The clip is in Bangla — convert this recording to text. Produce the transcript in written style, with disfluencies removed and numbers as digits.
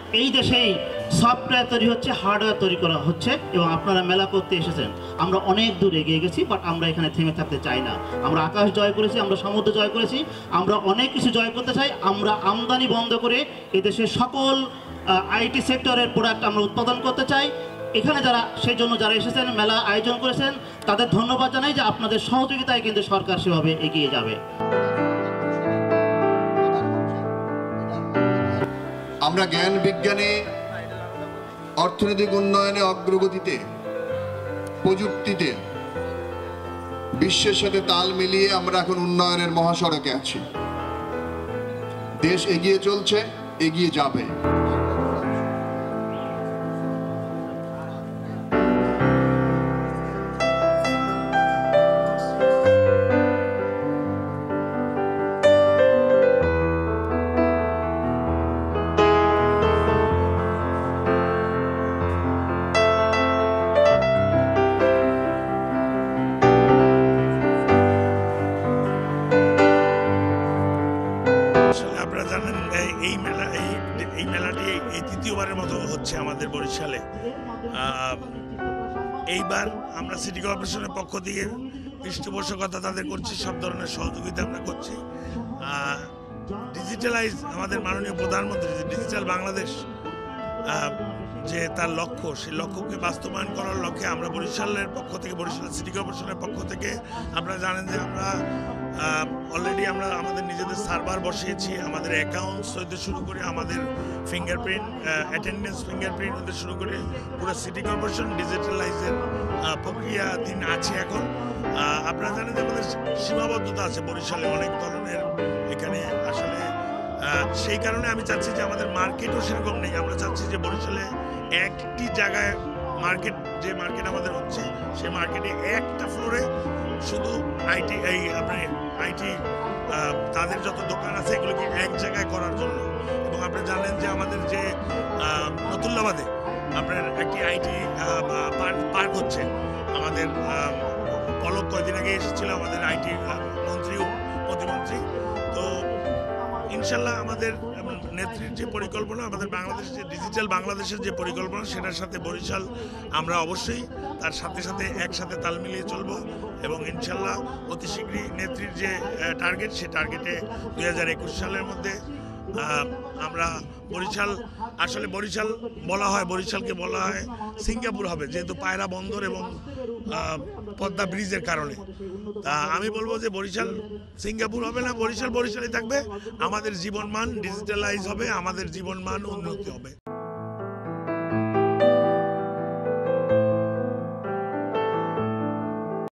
এই দেশেই সফটওয়্যার তৈরি হচ্ছে, হার্ডওয়্যার তৈরি করা হচ্ছে, এবং আপনারা মেলা করতে এসেছেন। আমরা অনেক দূর এগিয়ে গেছি, বাট আমরা এখানে থেমে থাকতে চাই না। আমরা আকাশ জয় করেছি, আমরা সমুদ্র জয় করেছি, আমরা অনেক কিছু জয় করতে চাই। আমরা আমদানি বন্ধ করে এদেশের সকল আইটি সেক্টরের প্রোডাক্ট আমরা উৎপাদন করতে চাই। এখানে সেই জন্য যারা এসেছেন, মেলা আয়োজন করেছেন, তাদের ধন্যবাদ জানাই যে আপনাদের সহযোগিতায় কিন্তু সরকার সেভাবে এগিয়ে যাবে। আমরা জ্ঞান বিজ্ঞানে, অর্থনৈতিক উন্নয়নে অগ্রগতিতে, প্রযুক্তিতে বিশ্বের সাথে তাল মিলিয়ে আমরা এখন উন্নয়নের মহাসড়কে আছি। দেশ এগিয়ে চলছে, এগিয়ে যাবে। আপনারা জানেন এই মেলাটি এই তৃতীয়বারের মতো হচ্ছে আমাদের বরিশালে। এইবার আমরা সিটি কর্পোরেশনের পক্ষ থেকে পৃষ্ঠপোষকতা তাদের করছি, সব ধরনের সহযোগিতা আমরা করছি। ডিজিটালাইজ আমাদের মাননীয় প্রধানমন্ত্রী ডিজিটাল বাংলাদেশ যে তার লক্ষ্য, সেই লক্ষ্যকে বাস্তবায়ন করার লক্ষ্যে আমরা বরিশালের পক্ষ থেকে, বরিশাল সিটি কর্পোরেশনের পক্ষ থেকে, আপনারা জানেন যে আমরা অলরেডি আমরা আমাদের নিজেদের সার্ভার বসিয়েছি। আমাদের অ্যাকাউন্টস হইতে শুরু করে আমাদের ফিঙ্গারপ্রিন্ট, অ্যাটেন্ডেন্স ফিঙ্গারপ্রিন্ট হতে শুরু করে পুরো সিটি কর্পোরেশন ডিজিটালাইজের প্রক্রিয়াধীন আছে এখন। আপনারা জানেন যে আমাদের সীমাবদ্ধতা আছে বরিশালে অনেক ধরনের এখানে আসলে। সেই কারণে আমি চাচ্ছি যে আমাদের মার্কেটও সেরকম নেই। আমরা চাচ্ছি যে বরিশালে একটি জায়গায় যে মার্কেট আমাদের হচ্ছে, সেই মার্কেটে একটা ফ্লোরে শুধু আইটি তাদের যত দোকান আছে এগুলোকে এক জায়গায় করার জন্য। এবং আপনি জানেন যে আমাদের যে নতুল্লাবাদে আপনার একটি আইটি পার্ক হচ্ছে। আমাদের পলক কয়েকদিন আগে এসেছিল আমাদের আইটি মন্ত্রী ও প্রতিমন্ত্রী। তো ইনশাল্লাহ আমাদের নেত্রীর যে পরিকল্পনা, আমাদের বাংলাদেশের যে ডিজিটাল বাংলাদেশের যে পরিকল্পনা, সেটার সাথে বরিশাল আমরা অবশ্যই তার সাথে সাথে একসাথে তাল মিলিয়ে চলবো। এবং ইনশাল্লাহ অতি শীঘ্রই নেত্রীর যে টার্গেট, সে টার্গেটে 2021 সালের মধ্যে আমরা বরিশালকে বলা হয় সিঙ্গাপুর হবে, যেহেতু পায়রা বন্দর এবং পদ্মা ব্রিজের কারণে। তা আমি বলবো যে বরিশাল সিঙ্গাপুর হবে না, বরিশালই থাকবে। আমাদের জীবনমান ডিজিটালাইজ হবে, আমাদের জীবনমান উন্নতি হবে।